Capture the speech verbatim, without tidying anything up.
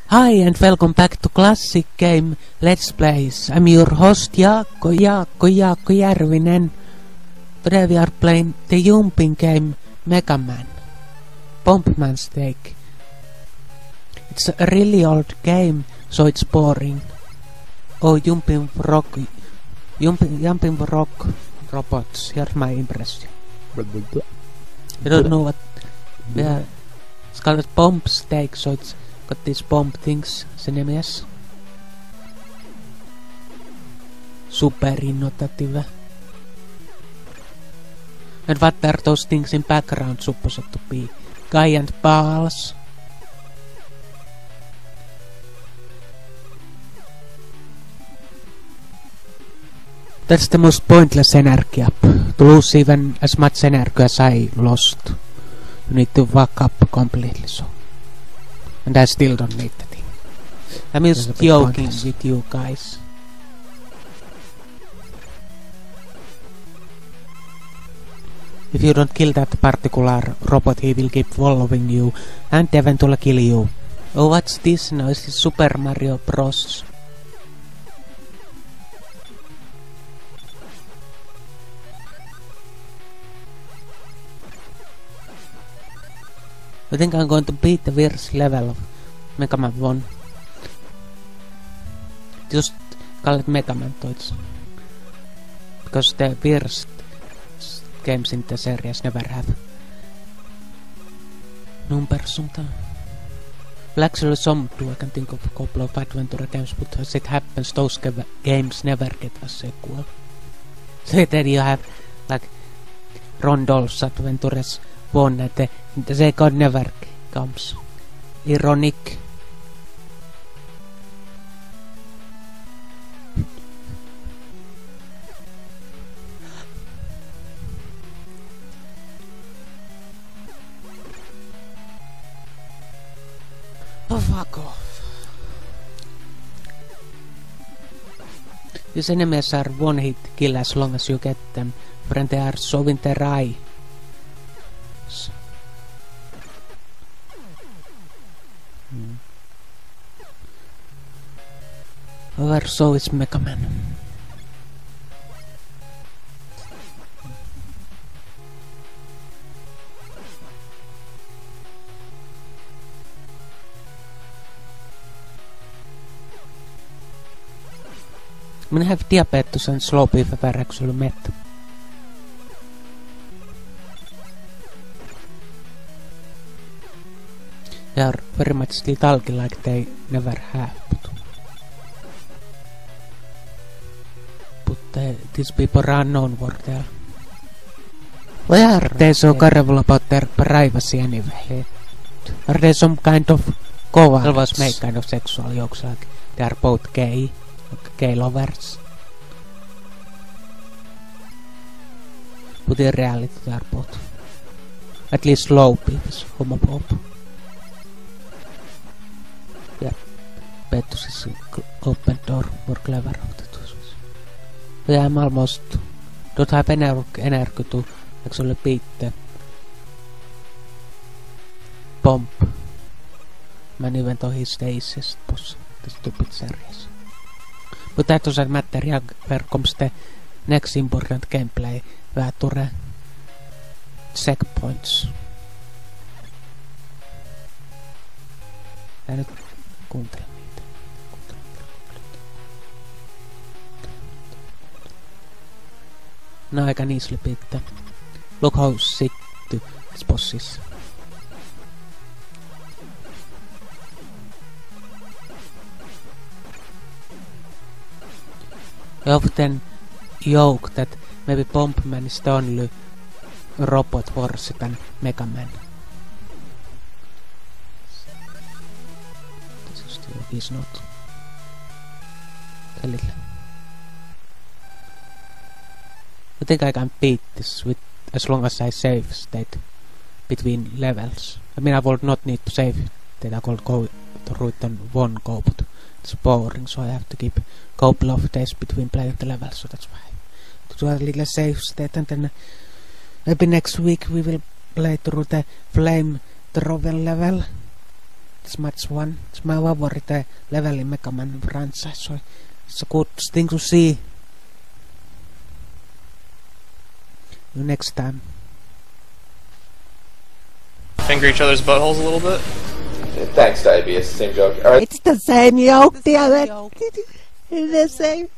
Hi and welcome back to Classic Game Let's Plays. I'm your host Jaakko, Jaakko, Jaakko Järvinen. Today we are playing the jumping game Mega Man. Bombman's Take. It's a really old game, so it's boring. Oh, jumping rock, jumping, jumping rock robots. Here's my impression. I don't know what. Yeah, it's called Bomb Steak, so it's got these bomb things, sen nimes. Super innovative. And what are those things in background supposed to be? Giant balls. That's the most pointless energy up. To lose even as much energy as I lost, you need to fuck up completely, so. And I still don't need the thing. I'm just joking with you guys. If you don't kill that particular robot, he will keep following you and eventually kill you. Oh, what's this now? Is this Super Mario Bros? I think I'm going to beat the worst level of Mega Man one. Just call it Mega Man Toys. Because the worst games in the series never have numbers sometimes. Well, actually some do. I can think of a couple of adventure games, but as it happens, those games never get a sequel. So then you have like Rondol's Adventures one and the, the second never comes. Ironic. Oh, fuck off. These enemies are one hit kill as long as you get them, when they are showing their eye. Hmm. However, so is Mega Man. I'm gonna have diabetes and slow if I were actually met. They are very much lethargic like they never have. But, but uh, these people are unknown where they are. Why are they so careful about their privacy anyway? Are they some kind of cowards? Always make kind of sexual jokes like they are both gay, like gay lovers. But in reality they are both. At least slow people, homophobe. Yeah, Petrus is open door, more clever. Yeah, I'm almost don't have ener energy to actually beat the bomb man, even though he's the easiest boss in the stupid series. But that doesn't matter. Yeah, where comes the next important gameplay feature? Checkpoints. Älä nyt kuuntele niitä. Now I can easily beat them. Look how sick this boss is. I often joke that maybe Bombman is the only robot worse than Mega Man. He's not. A little. I think I can beat this with as long as I save state between levels. I mean, I would not need to save that I could go to route on one go, but it's boring, so I have to keep a couple of days between playing the levels, so that's why. To do a little save state, and then maybe next week we will play through the flame thrower level. It's much fun. It's my favorite level in Mega Man franchise, so it's a good thing to see you next time. Finger each other's buttholes a little bit. Thanks, Diabetes. Same joke. All right. It's the same joke, damn it. It's the same.